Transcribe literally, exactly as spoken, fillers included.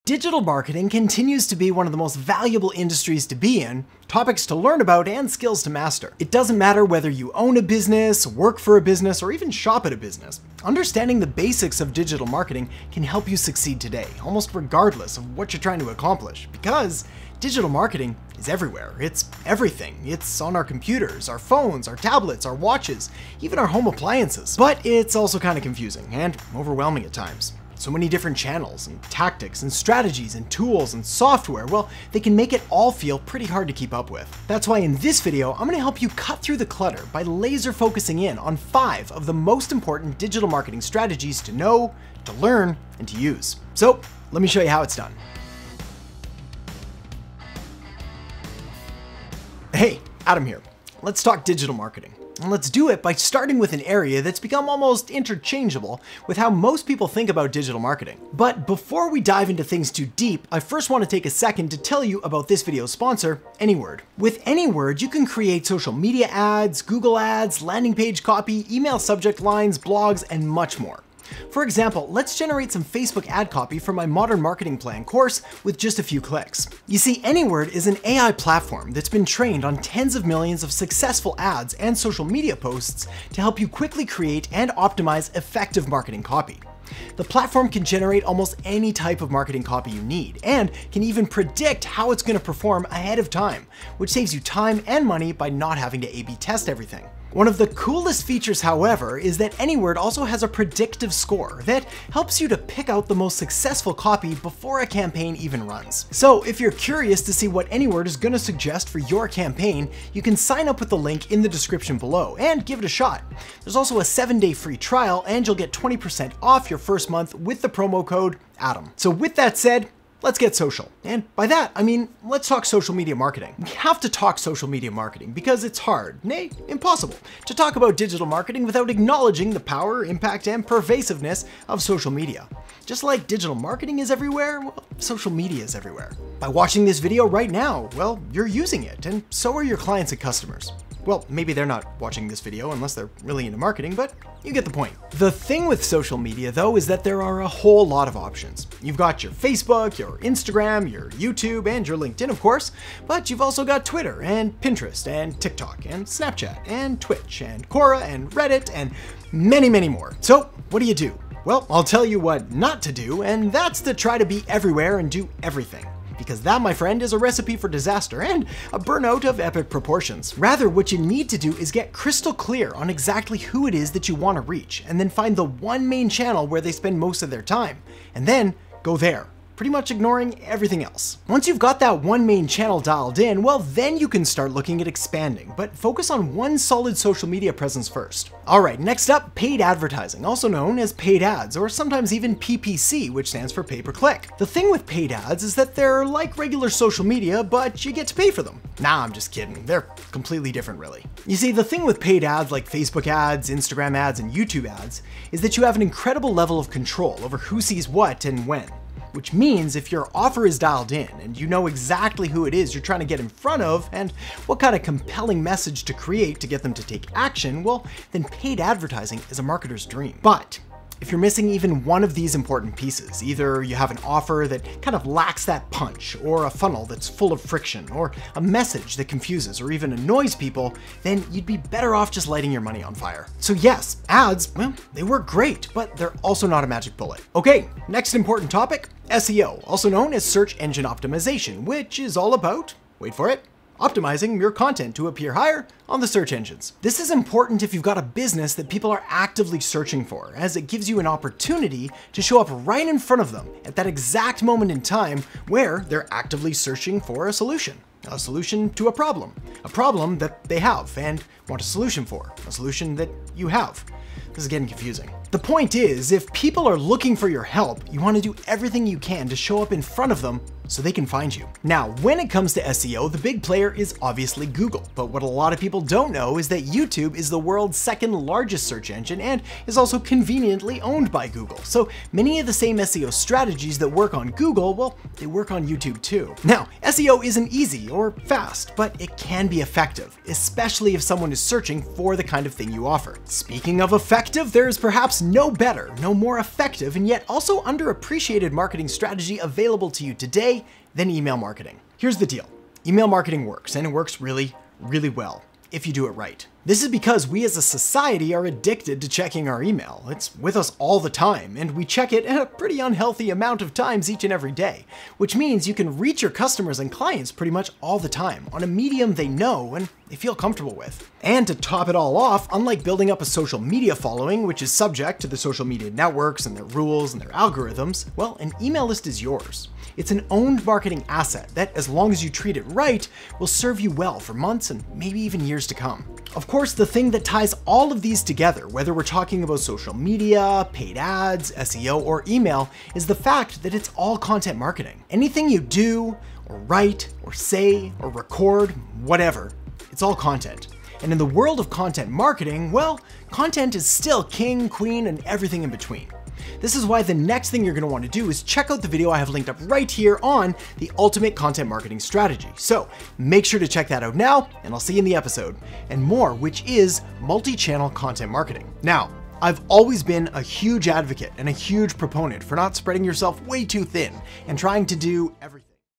Digital marketing continues to be one of the most valuable industries to be in, topics to learn about, and skills to master. It doesn't matter whether you own a business, work for a business, or even shop at a business. Understanding the basics of digital marketing can help you succeed today, almost regardless of what you're trying to accomplish, because digital marketing is everywhere. It's everything. It's on our computers, our phones, our tablets, our watches, even our home appliances. But it's also kind of confusing and overwhelming at times. So many different channels and tactics and strategies and tools and software, well, they can make it all feel pretty hard to keep up with. That's why in this video, I'm gonna help you cut through the clutter by laser focusing in on five of the most important digital marketing strategies to know, to learn, and to use. So let me show you how it's done. Hey, Adam here. Let's talk digital marketing. And let's do it by starting with an area that's become almost interchangeable with how most people think about digital marketing. But before we dive into things too deep, I first want to take a second to tell you about this video's sponsor, AnyWord. With AnyWord, you can create social media ads, Google ads, landing page copy, email subject lines, blogs, and much more. For example, let's generate some Facebook ad copy for my Modern Marketing Plan course with just a few clicks. You see, AnyWord is an A I platform that's been trained on tens of millions of successful ads and social media posts to help you quickly create and optimize effective marketing copy. The platform can generate almost any type of marketing copy you need, and can even predict how it's going to perform ahead of time, which saves you time and money by not having to A B test everything. One of the coolest features, however, is that AnyWord also has a predictive score that helps you to pick out the most successful copy before a campaign even runs. So if you're curious to see what AnyWord is going to suggest for your campaign, you can sign up with the link in the description below and give it a shot. There's also a seven day free trial, and you'll get twenty percent off your first month with the promo code ADAM. So with that said, let's get social. And by that, I mean, let's talk social media marketing. We have to talk social media marketing because it's hard, nay, impossible, to talk about digital marketing without acknowledging the power, impact, and pervasiveness of social media. Just like digital marketing is everywhere, well, social media is everywhere. By watching this video right now, well, you're using it, and so are your clients and customers. Well, maybe they're not watching this video unless they're really into marketing, but you get the point. The thing with social media, though, is that there are a whole lot of options. You've got your Facebook, your Instagram, your YouTube, and your LinkedIn, of course, but you've also got Twitter and Pinterest and TikTok and Snapchat and Twitch and Quora and Reddit and many, many more. So what do you do? Well, I'll tell you what not to do, and that's to try to be everywhere and do everything. Because that, my friend, is a recipe for disaster and a burnout of epic proportions. Rather, what you need to do is get crystal clear on exactly who it is that you want to reach, and then find the one main channel where they spend most of their time, and then go there, pretty much ignoring everything else. Once you've got that one main channel dialed in, well, then you can start looking at expanding, but focus on one solid social media presence first. All right, next up, paid advertising, also known as paid ads, or sometimes even P P C, which stands for pay per click. The thing with paid ads is that they're like regular social media, but you get to pay for them. Nah, I'm just kidding. They're completely different, really. You see, the thing with paid ads like Facebook ads, Instagram ads, and YouTube ads is that you have an incredible level of control over who sees what and when. Which means if your offer is dialed in and you know exactly who it is you're trying to get in front of and what kind of compelling message to create to get them to take action, well, then paid advertising is a marketer's dream. But if you're missing even one of these important pieces, either you have an offer that kind of lacks that punch, or a funnel that's full of friction, or a message that confuses or even annoys people, then you'd be better off just lighting your money on fire. So yes, ads, well, they work great, but they're also not a magic bullet. Okay, next important topic, S E O, also known as search engine optimization, which is all about, wait for it, optimizing your content to appear higher on the search engines. This is important if you've got a business that people are actively searching for, as it gives you an opportunity to show up right in front of them at that exact moment in time where they're actively searching for a solution. A solution to a problem. A problem that they have and want a solution for. A solution that you have. This is getting confusing. The point is, if people are looking for your help, you want to do everything you can to show up in front of them so they can find you. Now, when it comes to S E O, the big player is obviously Google, but what a lot of people don't know is that YouTube is the world's second largest search engine and is also conveniently owned by Google. So many of the same S E O strategies that work on Google, well, they work on YouTube too. Now, S E O isn't easy or fast, but it can be effective, especially if someone is searching for the kind of thing you offer. Speaking of effective, there's perhaps perhaps no better, no more effective, and yet also underappreciated marketing strategy available to you today than email marketing. Here's the deal. Email marketing works, and it works really, really well if you do it right. This is because we as a society are addicted to checking our email. It's with us all the time, and we check it at a pretty unhealthy amount of times each and every day, which means you can reach your customers and clients pretty much all the time on a medium they know and they feel comfortable with. And to top it all off, unlike building up a social media following, which is subject to the social media networks and their rules and their algorithms, well, an email list is yours. It's an owned marketing asset that, as long as you treat it right, will serve you well for months and maybe even years to come. Of course, the thing that ties all of these together, whether we're talking about social media, paid ads, S E O, or email, is the fact that it's all content marketing. Anything you do, or write, or say, or record, whatever, it's all content. And in the world of content marketing, well, content is still king, queen, and everything in between. This is why the next thing you're going to want to do is check out the video I have linked up right here on the ultimate content marketing strategy. So make sure to check that out now, and I'll see you in the episode. And more, which is multi-channel content marketing. Now, I've always been a huge advocate and a huge proponent for not spreading yourself way too thin and trying to do everything.